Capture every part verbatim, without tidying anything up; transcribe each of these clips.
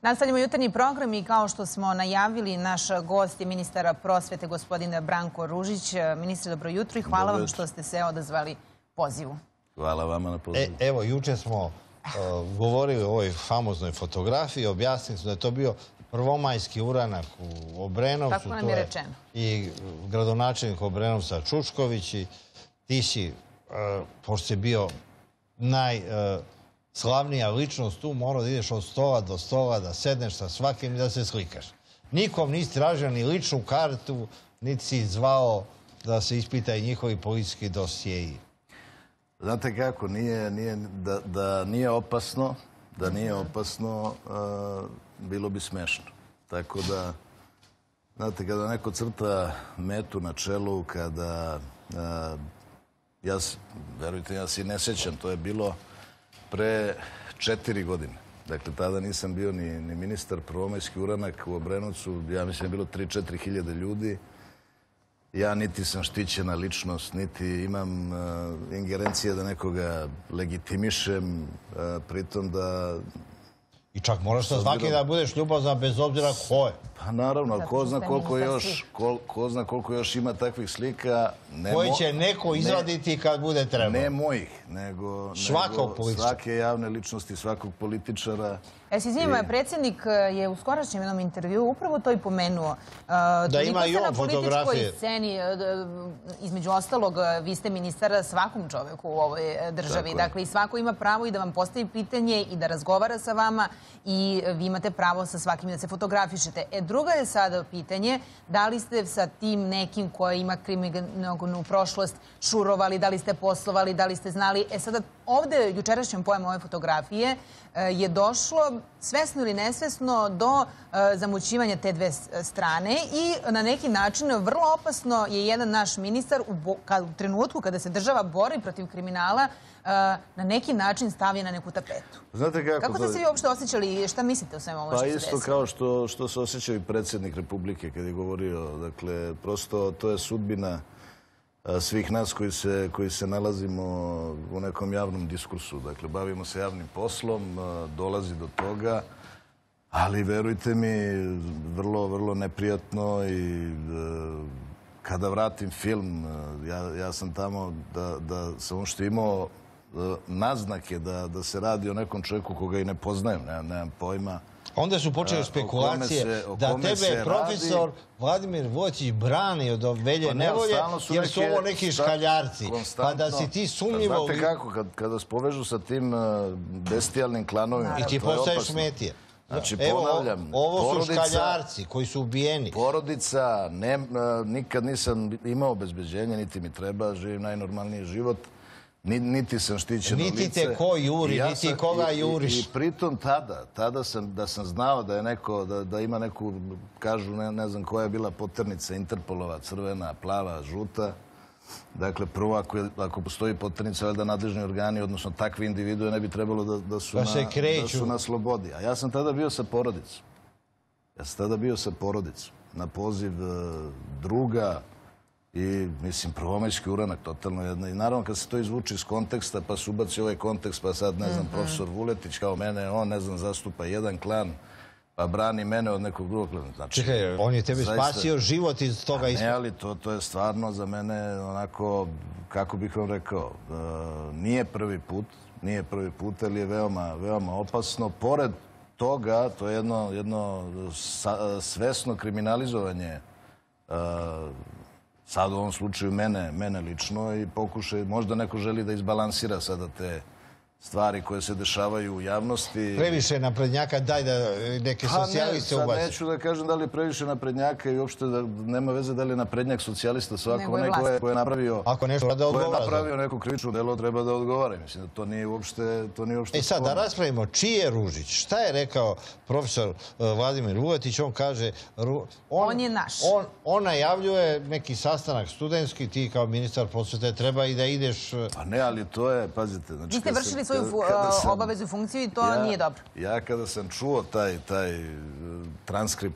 Nastavljamo jutarnji program i kao što smo najavili, naš gost je ministar prosvete, gospodin Branko Ružić. Ministre, dobro jutro i hvala vam što ste se odazvali pozivu. Hvala vama na pozivu. Evo, juče smo govorili o ovoj famoznoj fotografiji, objasnili smo da je to bio prvomajski uranak u Obrenovcu. Tako nam je rečeno. I gradonačelnik Obrenovca Čučković i ti si, pošto si bio najslavnija ličnost tu, morao da ideš od stola do stola, da sedneš sa svakim i da se slikaš. Nikom nisi tražio ni ličnu kartu, niti si zvao da se ispitaju njihovi policijski dosjeji. Znate kako, da nije opasno, da nije opasno, bilo bi smešno. Tako da, znate, kada neko crta metu na čelu, kada, ja, verujte, ja se ne sjećam, to je bilo pre četiri godine. Dakle, tada nisam bio ni ministar, prvomajski uranak u Obrenovcu, ja mislim je bilo tri do četiri hiljade ljudi. Ja niti sam štićena ličnost, niti imam ingerencije da nekoga legitimišem, pritom da... I čak moraš sa svaki da budeš ljubazan bez obzira ko je. Pa naravno, ko zna koliko još, ko zna koliko još ima takvih slika... Koji će neko izvaditi kad bude trebao. Ne mojih, nego svake javne ličnosti, svakog političara. E, si izvinjamo, predsjednik je u skorašnjem jednom intervju upravo to i pomenuo. Da ima i on fotografije. Na političkoj sceni, između ostalog, vi ste ministar svakom čoveku u ovoj državi. Dakle, i svako ima pravo i da vam postavi pitanje i da razgovara sa vama i vi imate pravo sa svakim da se fotografišete. E, druga je sada pitanje, da li ste sa tim nekim koji ima kriminalnu prošlost šurovali, da li ste poslovali, da li ste znali. E, sada ovde, jučerašnjom pojemu ove fotografije, je došlo svesno ili nesvesno do zamućivanja te dve strane i na neki način vrlo opasno je jedan naš ministar u trenutku kada se država bori protiv kriminala na neki način stavlja na neku tapetu. Znate kako... Kako ste se vi uopšte osjećali i šta mislite o svemu ovo što se desilo? Pa isto kao što se osjećao i predsjednik Republike kad je govorio. Dakle, prosto to je sudbina svih nas koji se nalazimo u nekom javnom diskursu. Dakle, bavimo se javnim poslom, dolazi do toga, ali verujte mi, vrlo, vrlo neprijatno i kada vratim film, ja sam tamo da sam uopšte imao naznake da se radi o nekom čovjeku koga i ne poznajem, nemam pojma. Onda su počeli spekulacije da tebe profesor Vladimir Vujčić brani od Velje Nevolje jer su ovo neki škaljarci. Pa da si ti sumnjivo... Znate kako, kada se povežu sa tim bestijalnim klanovima... I ti postaješ metije. Znači, ponavljam... Ovo su škaljarci koji su ubijeni. Porodica, nikad nisam imao obezbeđenje, niti mi treba, živim najnormalniji život. Niti sam štićeno lice. Niti te ko juri, niti koga juriš. I pritom tada, tada sam, da sam znao da je neko, da ima neku, kažu, ne znam koja je bila poternica Interpolova, crvena, plava, žuta. Dakle, prvo, ako postoji poternica, valjda nadležni organi, odnosno takvi individue, ne bi trebalo da su na slobodi. A ja sam tada bio sa porodicom. Ja sam tada bio sa porodicom. Na poziv druga, i, mislim, prvomajski uranak, totalno jedna. I naravno, kad se to izvuči iz konteksta, pa se ubaci ovaj kontekst, pa sad, ne znam, profesor Vuletić kao mene, on, ne znam, zastupa jedan klan, pa brani mene od nekog drugog klana. Čekaj, on je tebi spasio život iz toga ispod. Ne, ali to je stvarno za mene onako, kako bih vam rekao, nije prvi put, nije prvi put, ali je veoma, veoma opasno. Pored toga, to je jedno svesno kriminalizovanje sad u ovom slučaju mene lično i pokušaj, možda neko želi da izbalansira sada te stvari koje se dešavaju u javnosti. Previše naprednjaka, daj da neke socijaliste ubaci. Sad neću da kažem da li je previše naprednjaka i uopšte da nema veze da li je naprednjak socijalista, svako neko je napravio napravio neko krivično delo, treba da odgovara. Mislim da to nije uopšte sporno. E sad, da raspravimo, čiji je Ružić? Šta je rekao profesor Vladimir Vujčić? On kaže... On je naš. On najavljuje neki sastanak studentski, ti kao ministar prosvete treba i da ideš... Pa ne, ali to je, pazite... Vi ste vršili svoju obavezu i funkciju i to nije dobro. Ja kada sam čuo taj transkript,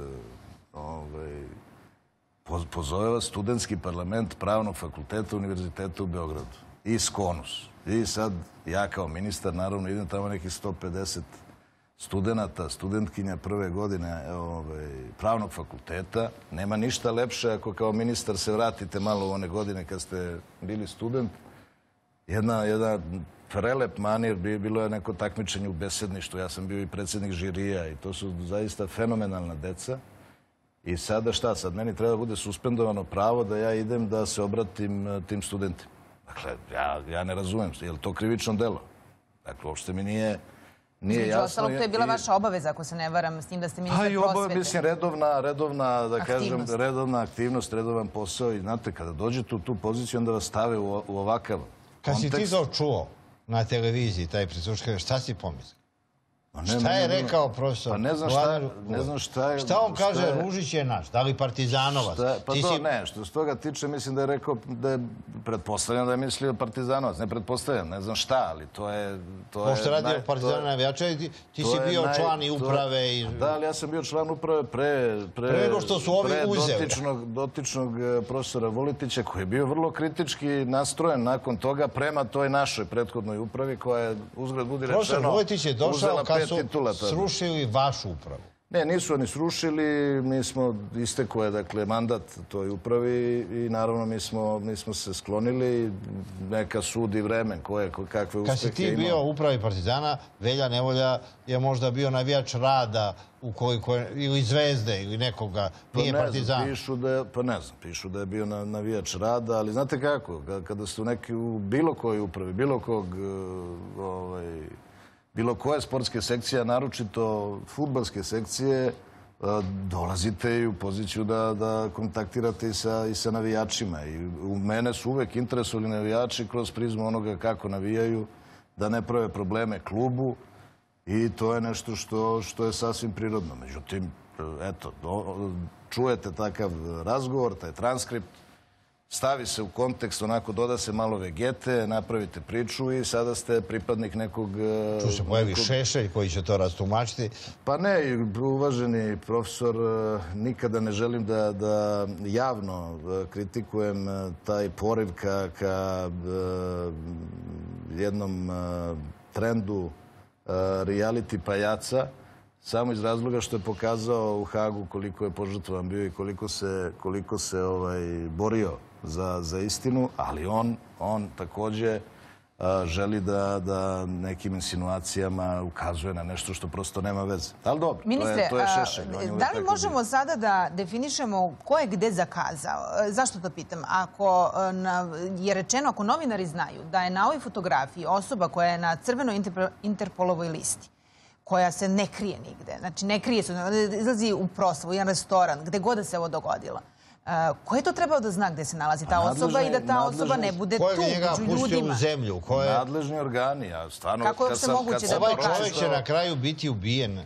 pozove vas studentski parlament Pravnog fakulteta Univerziteta u Beogradu i Skonus. I sad ja kao ministar naravno idem tamo nekih sto pedeset studenta, studentkinja prve godine pravnog fakulteta. Nema ništa lepše ako kao ministar se vratite malo u one godine kad ste bili student. Jedna prelep manir, bilo je neko takmičenje u besedništvu. Ja sam bio i predsjednik žirija i to su zaista fenomenalna deca. I sada šta? Sad meni treba da bude suspendovano pravo da ja idem da se obratim tim studentima. Dakle, ja ne razumem. Je li to krivično delo? Dakle, uopšte mi nije... Između ostalog, to je bila vaša obaveza, ako se ne varam, s tim da ste ministar prosvete. Mislim, redovna, da kažem, redovna aktivnost, redovan posao. I znate, kada dođete u tu poziciju, onda vas stave u ovakav kontekst. Kad si ti to čuo na televiziji, taj prisluškaj, šta si pomislio? Šta je rekao profesor? Pa ne znam šta je... Šta on kaže, Ružić je naš, da li Partizanovac? Pa to ne, što se toga tiče, mislim da je rekao, da je pretpostavljam da je mislio Partizanovac. Ne pretpostavljam, ne znam šta, ali to je... Pošto radi o Partizanu navijača, ti si bio član i uprave i... Da, ali ja sam bio član uprave pre... Pre nego što su ovi uzeli. Dotičnog profesora Vuletića, koji je bio vrlo kritički nastrojen nakon toga prema toj našoj prethodnoj upravi, koja je, uzgled budi rečeno, profesor Vuletić je došao kad su srušili vašu upravu. Ne, nisu oni srušili, mi smo, istekao je, dakle, mandat toj upravi i naravno mi smo se sklonili, neka sud i vremen, koje, kakve uspehe imao. Kad si ti bio u upravi Partizana, Velja Nevolja je možda bio navijač Rada ili Zvezde ili nekoga, nije Partizan. Pa ne znam, pišu da je bio navijač Rada, ali znate kako, kada ste u bilo kojoj upravi, bilo kog bilo koje sportske sekcije, naročito fudbalske sekcije, dolazite i u poziciju da kontaktirate i sa navijačima. I u mene su uvek interesovali navijači kroz prizmu onoga kako navijaju, da ne prave probleme klubu i to je nešto što je sasvim prirodno. Međutim, eto, čujete takav razgovor, taj transkript, stavi se u kontekst, onako doda se malo vegete, napravite priču i sada ste pripadnik nekog... Tu se pojavi Šešelj koji će to rastumačiti. Pa ne, uvaženi profesor, nikada ne želim da javno kritikujem taj poriv ka jednom trendu reality pajaca, samo iz razloga što je pokazao u Hagu koliko je požrtvovan bio i koliko se borio za istinu, ali on također želi da nekim insinuacijama ukazuje na nešto što prosto nema veze. Ali dobro, to je Šešelj. Da li možemo sada da definišemo ko je gde zakazao? Zašto to pitam? Ako je rečeno, ako novinari znaju da je na ovoj fotografiji osoba koja je na crvenoj Interpolovoj listi, koja se ne krije nigde, znači ne krije se, izlazi u proslavu, jedan restoran, gde god da se ovo dogodilo. Ko je to trebao da zna gde se nalazi ta osoba i da ta osoba ne bude tu, među ljudima? Ko je njega pustio u zemlju? Nadležni organi. Kako je se moguće da to kaže? Ovaj čovjek će na kraju biti ubijen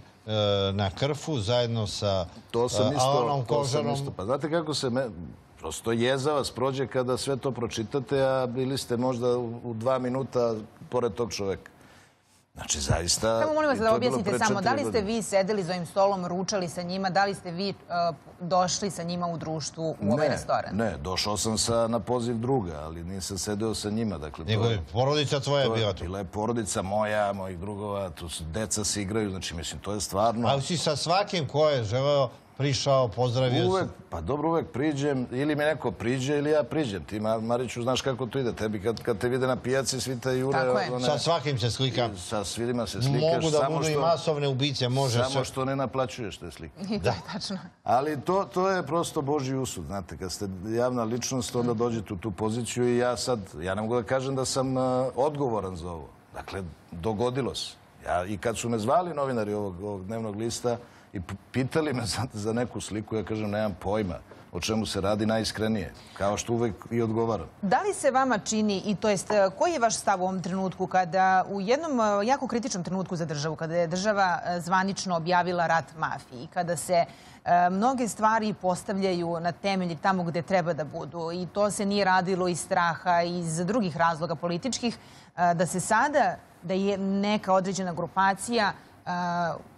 na Krfu zajedno sa Alanom Kožarom. Pa znate kako se... Prosto jeza vas prođe kada sve to pročitate, a bili ste možda u dva minuta pored tog čovjeka. Znači, zaista... Samo molim vas da objasnite samo, da li ste vi sedeli za ovim stolom, ručali sa njima, da li ste vi došli sa njima u društvu u ovaj restoran? Ne, došao sam na poziv druga, ali nisam sedeo sa njima. Nego je porodica tvoja bila tu? Bila je porodica moja, mojih drugova, tu su deca se igraju, znači, mislim, to je stvarno... Ali si sa svakim ko je želeo prišao, pozdravio se? Pa dobro, uvek priđem, ili mi neko priđe ili ja priđem. Ti, Mariću, znaš kako to ide. Tebi kad te vide na pijaci, svi te jure... Tako je. Sa svakim se slika. Sa svima se slikaš. Mogu da budu i masovne ubice, može se... Samo što ne naplaćuješ te slike. I to je tačno. Ali to je prosto Božji usud, znate. Kad ste javna ličnost, onda dođete u tu poziciju i ja sad, ja ne mogu da kažem da sam odgovoran za ovo. Dakle, dogodilo se. I kad su me zvali novinari ovog dnevnog lista i pitali me za neku sliku, ja kažem, nemam pojma o čemu se radi najiskrenije, kao što uvek i odgovaram. Da li se vama čini, i to jest, koji je vaš stav u ovom trenutku, kada u jednom jako kritičnom trenutku za državu, kada je država zvanično objavila rat mafiji, kada se mnoge stvari postavljaju na temelji tamo gde treba da budu, i to se nije radilo iz straha i iz drugih razloga političkih, da se sada, da je neka određena grupacija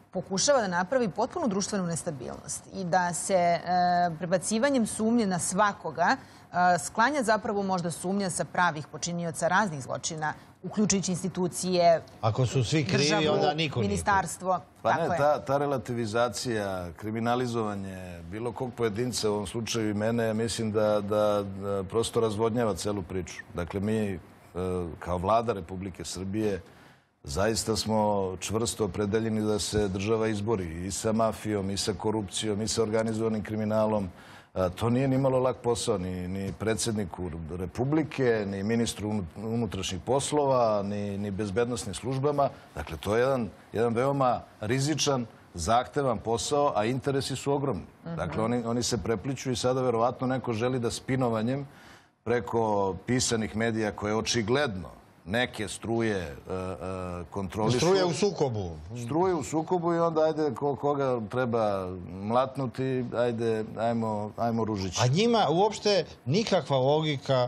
pokušava da napravi potpunu društvenu nestabilnost i da se e, prebacivanjem sumnje na svakoga e, sklanja zapravo možda sumnja sa pravih počinioca raznih zločina, uključujući institucije, ako su svi krivi, državu, onda niko nije. ministarstvo. Pa Tako ne, je. ta, ta relativizacija, kriminalizovanje bilo kog pojedinca, u ovom slučaju i mene, mislim da, da, da prosto razvodnjava celu priču. Dakle, mi e, kao vlada Republike Srbije zaista smo čvrsto opredeljeni da se država izbori i sa mafijom, i sa korupcijom, i sa organizovanim kriminalom. A, to nije ni malo lak posao, ni, ni predsjedniku Republike, ni ministru unutrašnjih poslova, ni, ni bezbednosnim službama. Dakle, to je jedan, jedan veoma rizičan, zahtevan posao, a interesi su ogromni. Dakle, oni, oni se prepliču i sada verovatno neko želi da spinovanjem preko pisanih medija koje očigledno neke struje uh, uh, kontrolišu. Struje u sukobu. Struje u sukobu i onda ajde ko, koga treba mlatnuti, ajde, ajmo, ajmo ružići. A njima uopšte nikakva logika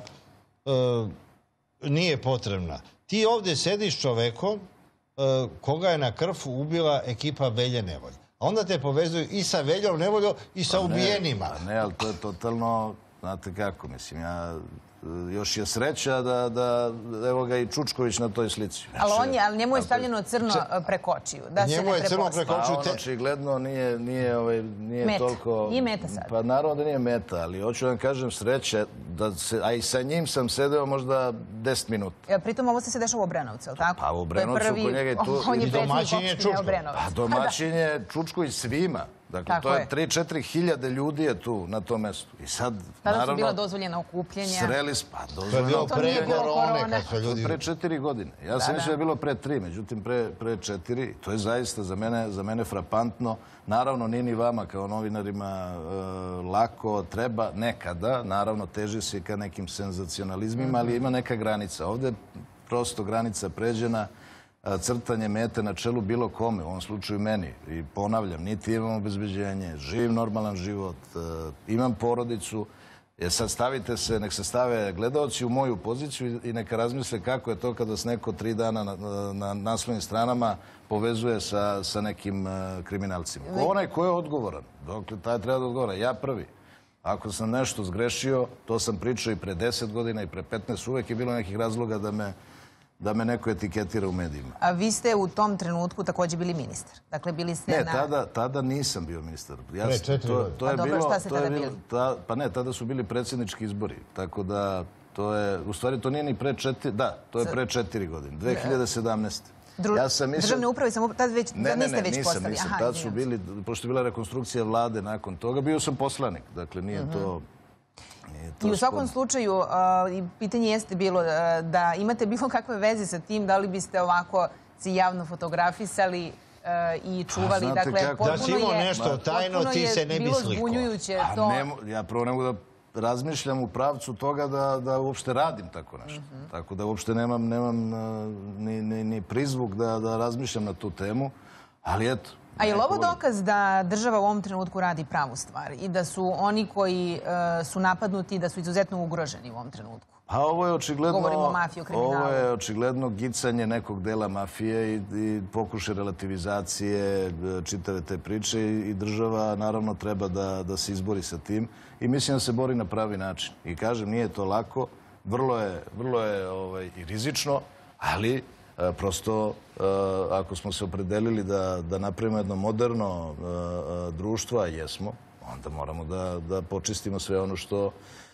uh, nije potrebna. Ti ovdje sediš čovekom uh, koga je na krv ubila ekipa Velje Nevolje. A onda te povezuju i sa Veljom Nevoljom i sa Pa ne, ubijenima. Pa ne, ali to je totalno, znate kako, mislim, ja... Još je sreća da, da evo ga i Čučković na toj slici. Ali, on je, ali njemu je stavljeno crno preko očiju. Da se Njemu ne je crno prepostavi. preko očiju. Pa on očigledno nije, nije, ovaj, nije Meta. toliko... Nije meta sad. Pa naravno da nije meta, ali hoću da vam kažem sreće, da se, a i sa njim sam sedeo možda deset minuta. E, Pritom ovo se se dešava u Obrenovcu, je li tako? Pa u Obrenovcu, To je prvi- kod njega je tu- On je i predsjednik domaćin je opštine Čučko. Obrenovac. A domaćin je Čučković svima. Dakle, Tako to je je. tri četiri hiljade ljudi je tu na tom mestu. I sad, Tada su naravno, bila dozvoljena okupljenja. sreli smo, pa To je dozvoljeno bilo To pre nije bilo korone, korone. kad su ljudi... pre četiri godine. Ja sam mislio da je bilo pre tri, međutim pre, pre četiri. To je zaista za mene, za mene frapantno. Naravno, nije ni vama kao novinarima e, lako, treba nekada, naravno teži se ka nekim senzacionalizmima, ali ima neka granica. Ovdje je prosto granica pređena, a, crtanje mete na čelu bilo kome, u ovom slučaju meni. I ponavljam, niti imam obezbeđenje, živim normalan život, e, imam porodicu. Jer sad stavite se, nek se stave gledaoci u moju poziciju i neka razmisle kako je to kada se neko tri dana na, na naslovnim stranama povezuje sa, sa nekim uh, kriminalcima. Ko onaj ko je odgovoran, dokle taj treba da odgovara, ja prvi. Ako sam nešto zgrešio, to sam pričao i pre deset godina i pre petnaest, uvek je bilo nekih razloga da me, da me neko etiketira u medijima. A vi ste u tom trenutku također bili ministar. Dakle, bili ste Ne, na... tada, tada nisam bio ministar. Ja, Pre sam- četiri to, godine. to je A dobro, bilo, šta ste to je tada bilo- bili? ta- pa ne, tada su bili predsjednički izbori. Tako da, to je, u stvari to nije ni pre četiri, da, to je pre četiri godine, dve hiljade sedamnaeste. Dru... Ja sam mislio- Državne uprave sam up- tad već, Ne, ne, niste ne, već nisam, postali. nisam. Aha, Tad su izvinjam se. bili, pošto je bila rekonstrukcija vlade nakon toga, bio sam poslanik. Dakle, nije to... Nije to I u svakom sporno. slučaju, uh, i pitanje jeste bilo uh, da imate bilo kakve veze sa tim, da li biste ovako se javno fotografisali uh, i čuvali. znate Dakle, kako- Da si potpuno imao je, nešto tajno, potpuno ti je se ne bi bilo slikao. zbunjujuće A to. ne mo- ja prvo ne mogu da razmišljam u pravcu toga da, da uopšte radim tako nešto. Mhm. Tako da uopšte nemam, nemam uh, ni, ni, ni prizvuk da, da razmišljam na tu temu. Ali eto. A je li neko ovo voli. dokaz da država u ovom trenutku radi pravu stvar i da su oni koji uh, su napadnuti, da su izuzetno ugroženi u ovom trenutku? A ovo je očigledno... Govorimo o mafiji, o kriminalu. Ovo je očigledno gicanje nekog dela mafije i, i pokušaj relativizacije e, čitave te priče i, i država naravno treba da, da se izbori sa tim i mislim da se bori na pravi način. I kažem, nije to lako, vrlo je, vrlo je ovaj, i rizično, ali e, prosto e, ako smo se opredelili da, da napravimo jedno moderno e, e, društvo, a jesmo, onda moramo da, da počistimo sve ono što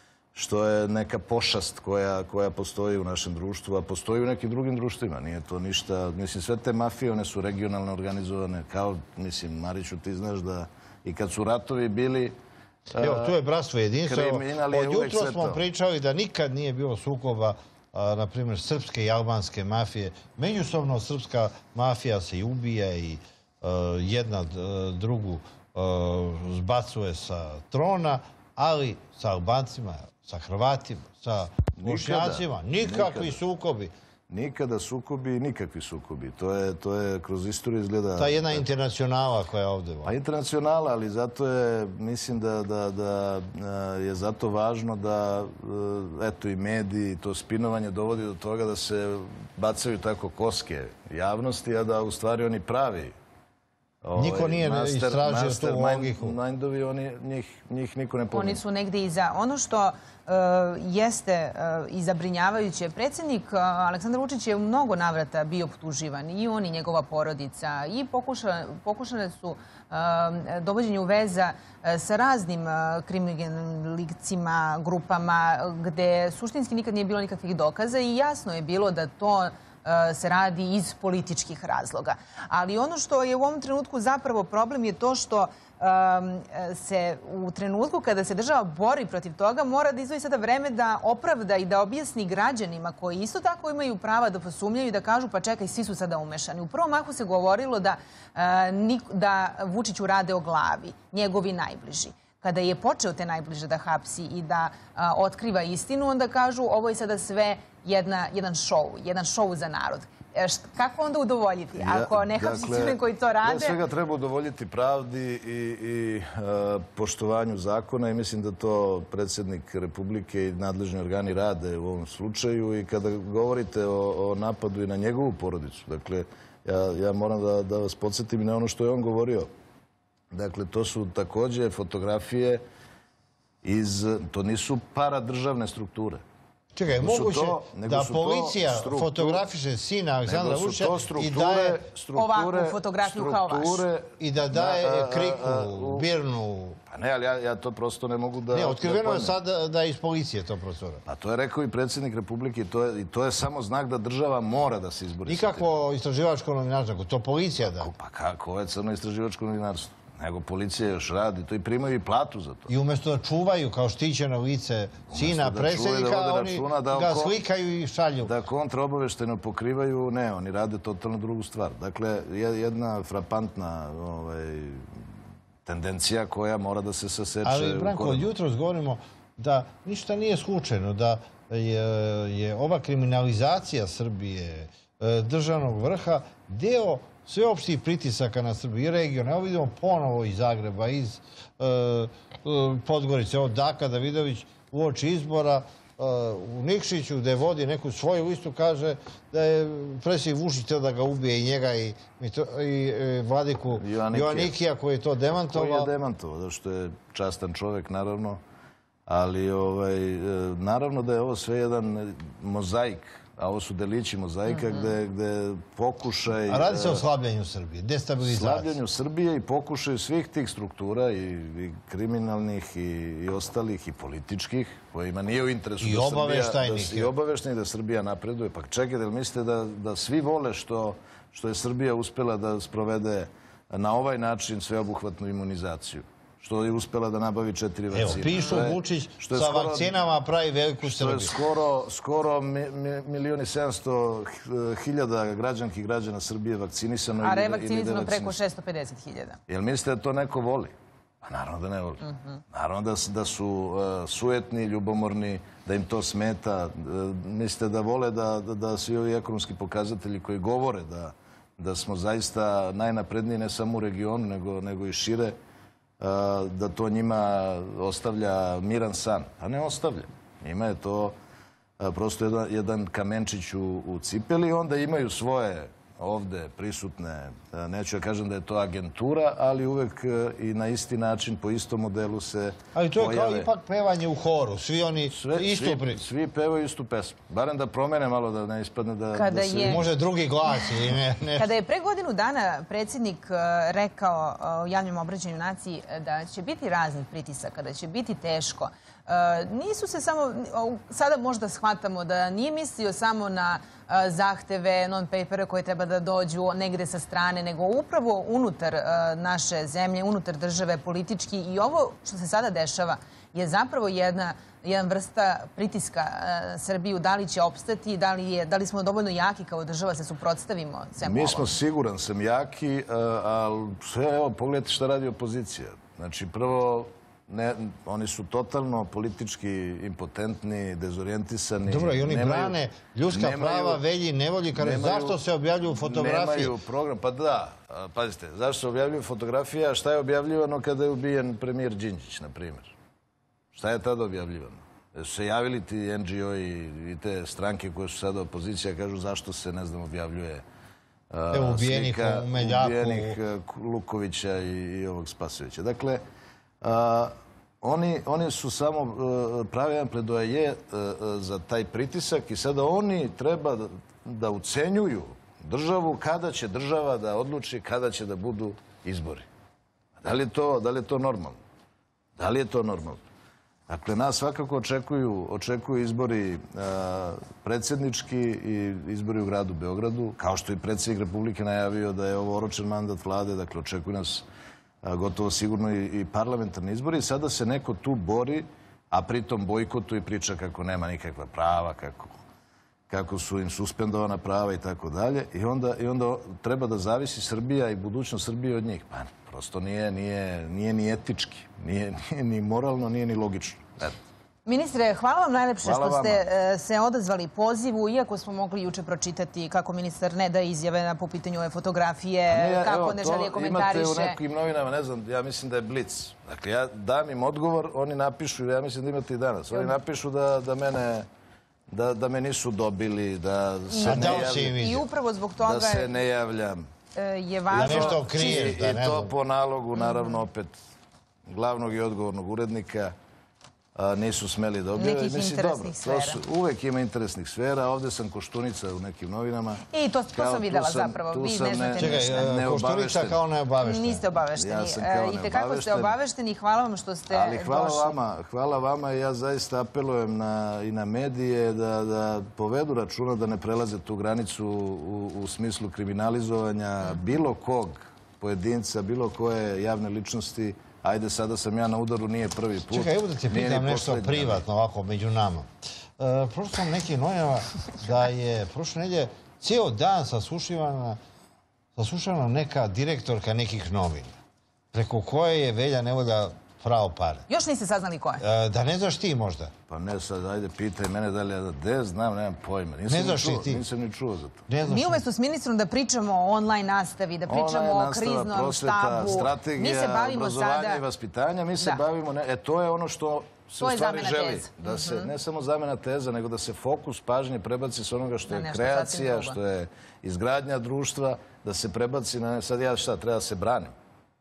što je neka pošast koja, koja postoji u našem društvu, a postoji u nekim drugim društvima. Nije to ništa... Mislim, sve te mafije, one su regionalno organizovane. Kao, mislim, Mariću, ti znaš da i kad su ratovi bili... Evo, tu je bratstvo jedinstvo. Evo, kriminal je Od uvek jutro sve smo to. pričali da nikad nije bilo sukoba, a, na primjer, srpske i albanske mafije. Međusobno srpska mafija se i ubija i a, jedna d- drugu a, zbacuje sa trona, ali sa Albancima, sa Hrvatima, sa Bošnjacima, nikakvi nikada. sukobi. Nikada sukobi i nikakvi sukobi. To je, to je kroz istoriju izgleda... Ta jedna internacionala koja je ovdje. Pa internacionala, ali zato je, mislim da, da, da e, je zato važno da, e, eto i mediji, to spinovanje dovodi do toga da se bacaju tako koske javnosti, a da u stvari oni pravi Niko nije istražio tu logiku. Mindovi, njih niko ne pominje. Oni su negde iza. Ono što jeste i zabrinjavajuće, predsjednik Aleksandar Vučić je u mnogo navrata bio optuživan, i on i njegova porodica, i pokušane su dovođenje u veza sa raznim kriminalicima, grupama, gde suštinski nikad nije bilo nikakvih dokaza i jasno je bilo da to se radi iz političkih razloga. Ali ono što je u ovom trenutku zapravo problem je to što se u trenutku kada se država bori protiv toga mora da izdvoji sada vreme da opravda i da objasni građanima koji isto tako imaju prava da posumnjaju i da kažu pa čekaj, svi su sada umešani. U prvom mahu se govorilo da Vučiću rade o glavi, njegovi najbliži. Kada je počeo te najbliže da hapsi i da otkriva istinu, onda kažu ovo je sada sve jedan šou, jedan šou za narod. Kako onda udovoljiti? Ako ne hapsite one koji to rade... Ja svega treba udovoljiti pravdi i poštovanju zakona i mislim da to predsjednik Republike i nadležni organi rade u ovom slučaju i kada govorite o napadu i na njegovu porodicu, dakle, ja moram da vas podsjetim na ono što je on govorio. Dakle, to su takođe fotografije iz... To nisu paradržavne strukture. Čekaj, moguće da policija fotografiše sina Aleksandra Vučića i daje ovakvu fotografiju kao vašu. I da daje kriku, birnu... Pa ne, ali ja to prosto ne mogu da... Ne, otkriveno je sad da je iz policije to prostora. Pa to je rekao i predsjednik Republike i to je samo znak da država mora da se izbori. Nikakvo istraživačko novinarstvo, to policija da. Pa kako, ovo je crno istraživačko novinarstvo. Nego policija još radi, to i primaju i platu za to. I umjesto da čuvaju kao štićeno lice sina predsjednika, oni ga slikaju i šalju. Da kontraobaveštajno pokrivaju, ne, oni rade totalno drugu stvar. Dakle, jedna frapantna tendencija koja mora da se saseče. Ali, Branko, jutros govorimo da ništa nije slučajno, da je ova kriminalizacija Srbije, državnog vrha, deo sveopštih pritisaka na Srbiju i region. Evo vidimo ponovo iz Zagreba, iz Podgorice, od Daka Davidović u oči izbora u Nikšiću, gde vodi neku svoju listu, kaže da je predsjednik Vučić hteo da ga ubije i njega i vladiku Joannikija koji je to demantovao. Koji je demantovao, zato što je častan čovek, naravno. Ali naravno da je ovo sve jedan mozaik, a ovo su delići mozaika gde pokušaj... A radi se o slabljenju Srbije, destabilizaciji. Slabljenju Srbije i pokušaju svih tih struktura i kriminalnih i ostalih i političkih, kojima nije u interesu da Srbija... I obaveštajnih. I obaveštajnih da Srbija napreduje. Pa čekajte, li mislite da svi vole što je Srbija uspela da sprovede na ovaj način sveobuhvatnu imunizaciju? Što je uspela da nabavi četiri vakcine. Evo, pišu Vučić sa vakcinama pravi veliku Srbiju. Što je skoro milijon i sedamsto hiljada građanki i građana Srbije vakcinisano. A revakcinisano preko šesto pedeset hiljada. Jel mislite da to neko voli? Pa naravno da ne voli. Naravno da su sujetni, ljubomorni, da im to smeta. Mislite da vole da svi ovi ekonomski pokazatelji koji govore da smo zaista najnapredniji ne samo u regionu, nego i šire, da to njima ostavlja miran san. A ne ostavlja. Njima je to prosto jedan kamenčić u cipeli. Onda imaju svoje ovde prisutne, neću ja kažem da je to agentura, ali uvek i na isti način, po istom modelu se pojave. Ali to je kao ipak pevanje u horu. Svi oni isto pri... Svi pevaju istu pesmu. Barem da promene malo, da ne ispadne da se... Može drugi glas ili ne. Kada je pre godinu dana predsjednik rekao u javnom obraćanju naciji da će biti raznih pritisaka, da će biti teško, nisu se samo, sada možda shvatamo da nije mislio samo na zahteve, non-papere koje treba da dođu negde sa strane, nego upravo unutar naše zemlje, unutar države, politički. I ovo što se sada dešava je zapravo jedna jedan vrsta pritiska Srbiju, da li će opstati, da li smo dovoljno jaki kao država se suprotstavimo svemu ovom. Mi smo siguran sam jaki, ali evo, pogledajte šta radi opozicija. Znači, prvo, oni su totalno politički impotentni, dezorijentisani. Dobro, i oni brane ljudska prava, velji, nevolji, kaže zašto se objavljuju fotografije? Nemaju program, pa da, pazite, zašto se objavljuju fotografije, a šta je objavljivano kada je ubijen premijer Đinđić, na primjer? Šta je tada objavljivano? Su se javili ti en dže o i te stranke koje su sada opozicija, kažu zašto se, ne znam, objavljuje Evo ubijenih slika u Meljaku. ubijenih Lukovića i, i ovog Spasovića. Dakle, a, oni, oni su samo uh, pravi jedan pledoaje uh, za taj pritisak i sada oni treba da, da ucenjuju državu kada će država da odluči kada će da budu izbori. Da li je to, da li je to normalno? Da li je to normalno? Dakle, nas svakako očekuju, očekuju izbori uh, predsjednički i izbori u gradu Beogradu, kao što je predsjednik Republike najavio da je ovo oročen mandat vlade, dakle očekuju nas gotovo sigurno i parlamentarni izbori. Sada se neko tu bori, a pritom bojkotuje i priča kako nema nikakva prava, kako, kako su im suspendovana prava i tako dalje. I onda, i onda treba da zavisi Srbija i budućnost Srbije od njih. Pa prosto nije, nije, nije ni etički, nije, nije ni moralno, nije ni logično. Eto. Ministre, hvala vam najlepše Hvala što vama. ste se odazvali pozivu, iako smo mogli juče pročitati kako ministar ne da izjave po pitanju ove fotografije, Nije, kako evo, ne to želi komentariše. Imate u nekim novinama, ne znam, ja mislim da je Blic. Dakle, ja dam im odgovor, oni napišu, ja mislim da imate i danas, oni napišu da, da mene... Da, da me nisu dobili, da se, ne, javljam, I upravo zbog toga da se ne javljam. Je važno... Da nešto kriješ, I, i to po nalogu, naravno, opet glavnog i odgovornog urednika a, nisu smeli da objave. Nekih Mislim, interesnih dobro, sfera. To su, uvek ima interesnih sfera. Ovde sam Koštunica u nekim novinama. I to, to Kao, sam videla sam, zapravo. Vi sam ne znate Čekaj, ništa. Koštunica neobavešten. kao neobavešten. Niste obavešteni. Ja sam kao I tekako ste neobavešten. obavešteni. Hvala vam što ste Ali hvala došli. vama, hvala vama i ja zaista apelujem na, i na medije da, da povedu računa da ne prelaze tu granicu u, u smislu kriminalizovanja bilo kog pojedinca, bilo koje javne ličnosti. Ajde, sada sam ja na udaru, nije prvi put. Čekaj, evo da te pitam nešto privatno ovako među nama. E, prošlo sam neki nojava da je prošle nedjelje cijel dan saslušivana, saslušana neka direktorka nekih novina, preko koje je Velja Nevolja pravo pare. Još niste saznali ko je? E, da ne znaš ti možda? Pa ne sad, ajde, pitaj mene da li ja da de znam, nemam pojma. Nisam Ne znaš ni čuo, li ti? Nisam ni čuo za to. Ne znaš Mi ti? umjesto s ministrom da pričamo o online nastavi, da pričamo o kriznom prosveta, štabu, mi se strategija, bavimo obrazovanja sada... i vaspitanja, mi se Da. bavimo... Ne, e, to je ono što se To u je stvari zamena želi. teza. Da se, ne samo zamena teza, nego da se fokus pažnje prebaci s onoga što Na je nešto sasvim kreacija, drugo. što je izgradnja društva, da se prebaci na... Sad ja šta, treba da se branim.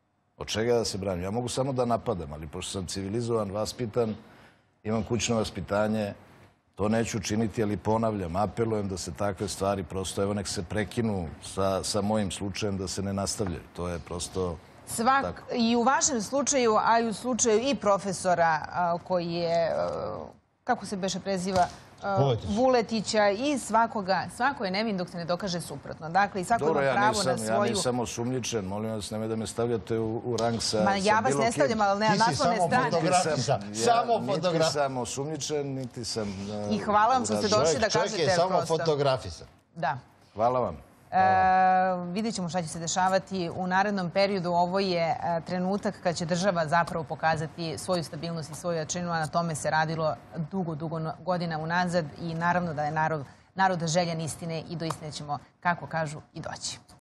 Od čega da se branim? Ja mogu samo da napadam, ali pošto sam civilizovan, vaspitan, imam kućno vaspitanje, to neću činiti, ali ponavljam, apelujem da se takve stvari prosto, evo nek se prekinu sa, sa mojim slučajem, da se ne nastavljaju. To je prosto... Svak, tako. i u vašem slučaju, a i u slučaju i profesora a, koji je, a, kako se beše preziva, a, Vuletić. Vuletića i svakoga, svako je nevin dok se ne dokaže suprotno. Dakle, i svako Dobro, ima ja pravo nisam, na ja svoju... nisam osumnjičen, molim vas, nemoj da me stavljate u, u rang sa, Ma sa ja vas bilo ne kim. stavljam, ali ne na Ti si naslovne samo strane. fotograf. Niti sam, Samo ja, niti fotograf. sam osumnjičen, niti sam... uh, I hvala vam što ste urađen. došli da Čovjek je kažete samo prosto. fotografisan. Da. Hvala vam. E, vidjet ćemo šta će se dešavati u narednom periodu. Ovo je e, trenutak kad će država zapravo pokazati svoju stabilnost i svoju jačinu, a na tome se radilo dugo, dugo no- godina unazad i naravno da je narod, narod željan istine i do istine ćemo, kako kažu, i doći.